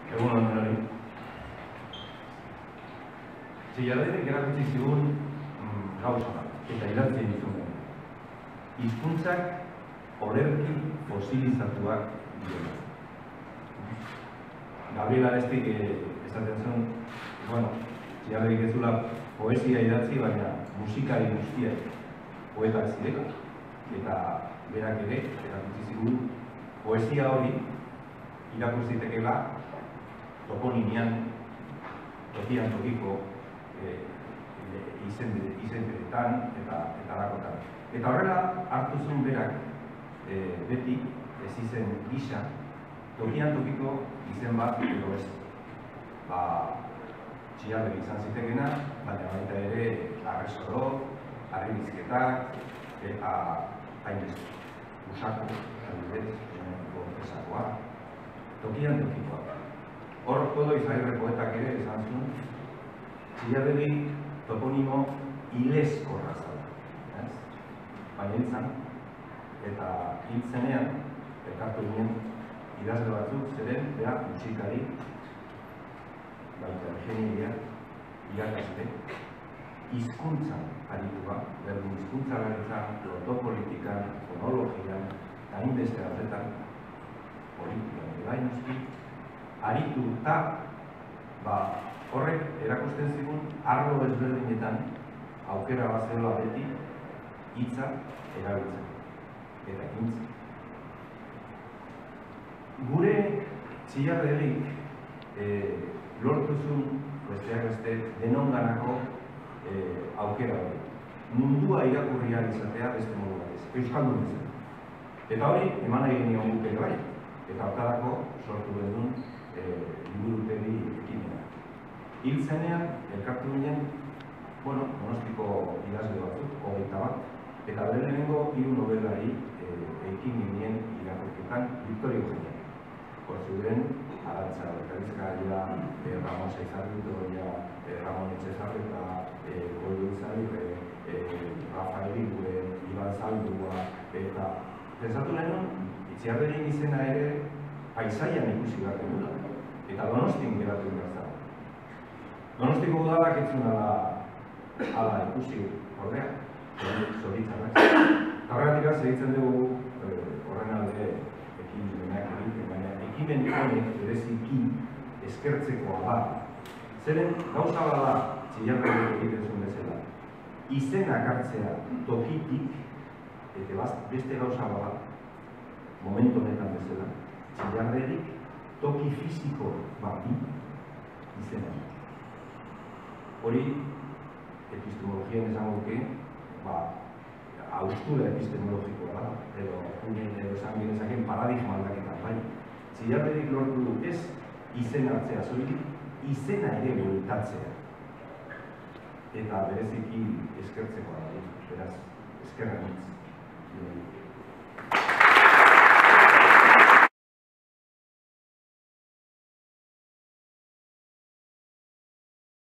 Egun hon hori. Txillardenek erakutsi zigun gauza bat, eta idatzi dituen. Hizkuntzak olerki fosilizatuak dira. Gabriel Arestik esaten zuen, Txillardenek ez zula poesia idatzi, baina musikari guztiak poetak zirela. Eta berak ere erakutsi zigun poesia hori irakur zitekeela toponimian, tokian tokiko izenberetan eta halakotan. Eta horrela hartu zuen berak beti ez izen gisa tokian tokiko izen bat edo ez. Txillardek izan zitekeena, baina baita ere Arresoro, Arrebizketak eta hainbeste. Usako, adibidez, Esakoa, tokian tokikoa. Hor, Kodo Izagirre poetak ere esan zuen, Txillardegi toponimo ileskorra zala. Baina hiltzan, eta hiltzenean, elkartu ginen idazle batzuk, zeren, bera, musikari, baita ingenieria, irakasle, hizkuntzan aritu bat, berdin hizkuntza garitzan, lotopolitikan, fonologian, eta hainbeste horretan, politikan ere bainuzki, aritu eta horrek erakusten zigun arlo ezberdinetan aukera bat zela beti hitza erabiltzen eta ekintzen. Gure Txillarderik lortu zuen besteak beste denonganako aukera hori. Mundua irakurri ahal izatea beste modu batez, euskaldun izan. Eta hori eman nahi genion guk ere bai, eta hortarako sortu bedun liburutegi ekimena. Hiltzenean, elkartu ginen, Donostiko idazle batzuk, 21 bat, eta lehenengo 3 nobelari ekin ginen irakurketan Victorio Eugenia. Hortzuren, Arantza Berkarizkaria, Ramon Saizarritoria, Ramon Etxezarreta, Goio Izagirre, Rafael Igüe, Iban Zaldua, eta pensatu lehenen, Txillarderik izena ere paisaian ikusi behar dugula, eta Donostin geratu behar zara. Donostiko udalak etzun ala ikusi ordea, zoritzanak. Eta horregatik segitzen dugu horren alde ekimenak egiten, baina ekimen honek bereziki eskertzekoa da. Zeren gauza bada Txillarderik egiten zuen bezala. Izenak hartzea tokitik, eta beste gauza bada, momentu honetan bezala, Txillarderik toki fisiko bati izena. Hori, epistemologian esango duke, haustura epistemologikoa da, edo esan ginezaken paradigma aldaketan, bai. Txillarderik lortu du ez izen hartzea zoitik, izena ere bueltatzea. Eta bereziki eskertzekoa da, beraz, eskerra nitz.